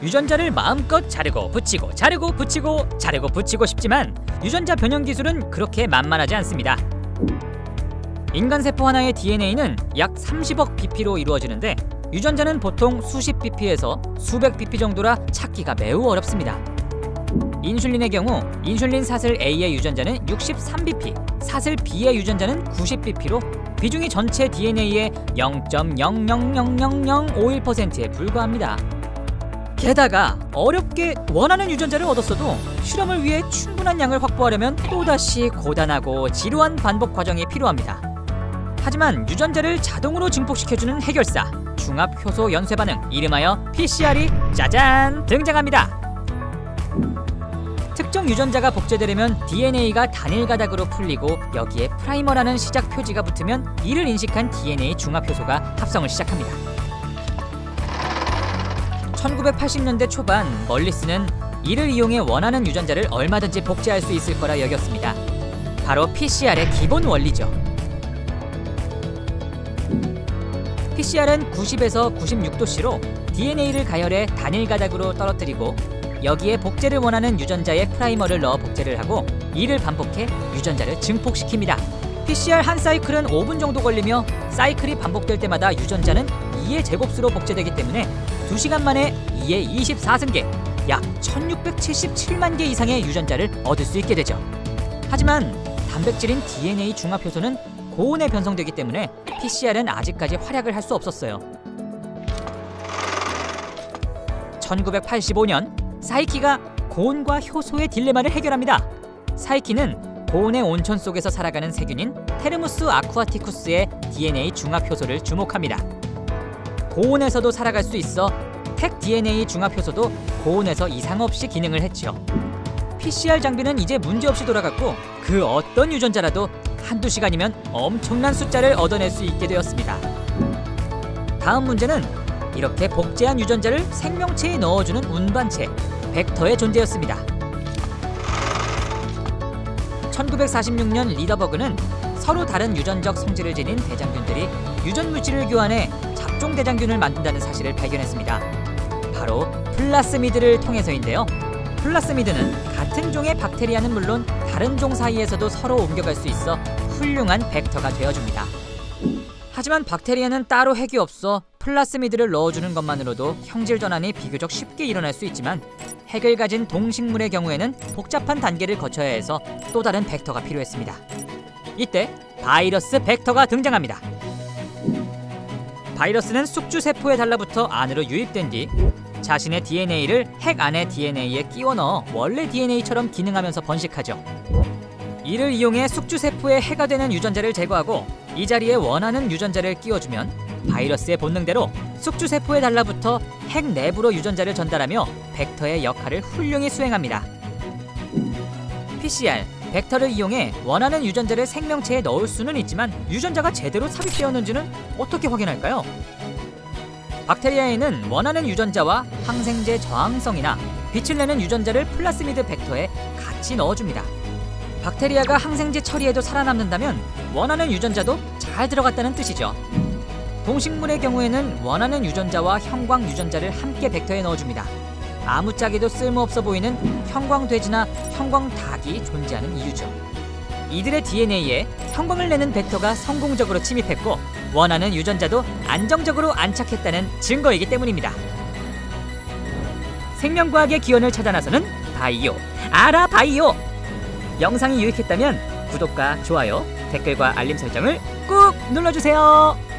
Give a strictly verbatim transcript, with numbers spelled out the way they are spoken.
유전자를 마음껏 자르고 붙이고 자르고 붙이고 자르고 붙이고 싶지만 유전자 변형 기술은 그렇게 만만하지 않습니다. 인간 세포 하나의 디엔에이는 약 삼십억 비피로 이루어지는데 유전자는 보통 수십 비피에서 수백 비피 정도라 찾기가 매우 어렵습니다. 인슐린의 경우 인슐린 사슬 A의 유전자는 육십삼 비피, 사슬 B의 유전자는 구십 비피로 비중이 전체 디엔에이의 영 점 영영영영영오일 퍼센트에 불과합니다. 게다가 어렵게 원하는 유전자를 얻었어도 실험을 위해 충분한 양을 확보하려면 또다시 고단하고 지루한 반복 과정이 필요합니다. 하지만 유전자를 자동으로 증폭시켜주는 해결사 중합효소 연쇄 반응, 이름하여 피씨알이 짜잔 등장합니다. 특정 유전자가 복제되려면 디엔에이가 단일 가닥으로 풀리고 여기에 프라이머라는 시작 표지가 붙으면 이를 인식한 디엔에이 중합효소가 합성을 시작합니다. 천구백팔십 년대 초반 멀리스는 이를 이용해 원하는 유전자를 얼마든지 복제할 수 있을 거라 여겼습니다. 바로 피씨알의 기본 원리죠. 피씨알은 구십에서 구십육 도씨로 디엔에이를 가열해 단일 가닥으로 떨어뜨리고 여기에 복제를 원하는 유전자의 프라이머를 넣어 복제를 하고 이를 반복해 유전자를 증폭시킵니다. 피씨알 한 사이클은 오 분 정도 걸리며 사이클이 반복될 때마다 유전자는 이의 제곱수로 복제되기 때문에 두 시간 만에 이의 이십사 승계, 약 천육백칠십칠만 개 이상의 유전자를 얻을 수 있게 되죠. 하지만 단백질인 디엔에이 중합효소는 고온에 변성되기 때문에 피씨알은 아직까지 활약을 할 수 없었어요. 천구백팔십오 년 사이키가 고온과 효소의 딜레마를 해결합니다. 사이키는 고온의 온천 속에서 살아가는 세균인 테르무스 아쿠아티쿠스의 디엔에이 중합효소를 주목합니다. 고온에서도 살아갈 수 있어 택 디엔에이 중합효소도 고온에서 이상 없이 기능을 했죠. 피씨알 장비는 이제 문제없이 돌아갔고 그 어떤 유전자라도 한두 시간이면 엄청난 숫자를 얻어낼 수 있게 되었습니다. 다음 문제는 이렇게 복제한 유전자를 생명체에 넣어주는 운반체, 벡터의 존재였습니다. 천구백사십육 년 리더버그는 서로 다른 유전적 성질을 지닌 대장균들이 유전 물질을 교환해 잡종 대장균을 만든다는 사실을 발견했습니다. 바로 플라스미드를 통해서인데요. 플라스미드는 같은 종의 박테리아는 물론 다른 종 사이에서도 서로 옮겨갈 수 있어 훌륭한 벡터가 되어줍니다. 하지만 박테리아는 따로 핵이 없어 플라스미드를 넣어주는 것만으로도 형질 전환이 비교적 쉽게 일어날 수 있지만 핵을 가진 동식물의 경우에는 복잡한 단계를 거쳐야 해서 또 다른 벡터가 필요했습니다. 이때 바이러스 벡터가 등장합니다. 바이러스는 숙주세포에 달라붙어 안으로 유입된 뒤 자신의 디엔에이를 핵 안의 디엔에이에 끼워 넣어 원래 디엔에이처럼 기능하면서 번식하죠. 이를 이용해 숙주세포의 해가 되는 유전자를 제거하고 이 자리에 원하는 유전자를 끼워주면 바이러스의 본능대로 숙주세포에 달라붙어 핵 내부로 유전자를 전달하며 벡터의 역할을 훌륭히 수행합니다. 피씨알, 벡터를 이용해 원하는 유전자를 생명체에 넣을 수는 있지만 유전자가 제대로 삽입되었는지는 어떻게 확인할까요? 박테리아에는 원하는 유전자와 항생제 저항성이나 빛을 내는 유전자를 플라스미드 벡터에 같이 넣어줍니다. 박테리아가 항생제 처리에도 살아남는다면 원하는 유전자도 잘 들어갔다는 뜻이죠. 동식물의 경우에는 원하는 유전자와 형광 유전자를 함께 벡터에 넣어줍니다. 아무짝에도 쓸모없어 보이는 형광돼지나 형광닭이 존재하는 이유죠. 이들의 디엔에이에 형광을 내는 벡터가 성공적으로 침입했고 원하는 유전자도 안정적으로 안착했다는 증거이기 때문입니다. 생명과학의 기원을 찾아 나서는 바이오, 알아바이오! 영상이 유익했다면 구독과 좋아요, 댓글과 알림 설정을 꾹 눌러주세요.